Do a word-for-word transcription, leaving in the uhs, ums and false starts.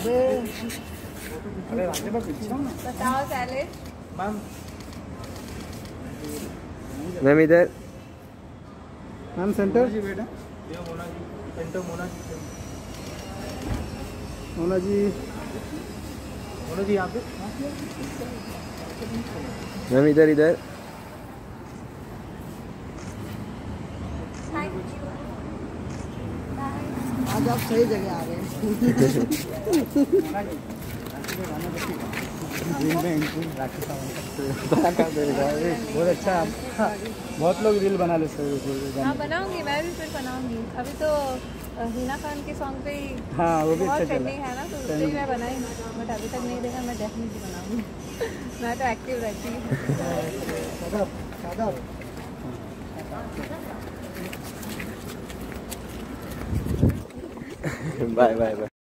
अरे राजे पर पीछे हो ना। बताओ सैलेड। मैम मैम इधर। मैम सेंटर जी बेटा। मोना जी सेंटर। मोना जी मोना जी मोना जी यहाँ पे। मैम इधर इधर। आज आप सही जगह आ गए। बहुत अच्छा। बहुत लोग रील बना लेते हैं। हाँ बनाऊंगी, मैं भी फिर बनाऊंगी। अभी तो हिना खान के सॉन्ग पे ही हाँ वो भी अच्छा ट्रेंडिंग है ना, तो उससे ही मैं बनाई। बट अभी तक नहीं देखा, मैं डेफिनेटली बनाऊंगी। मैं तो एक्टिव रहती हूँ। Bye bye bye.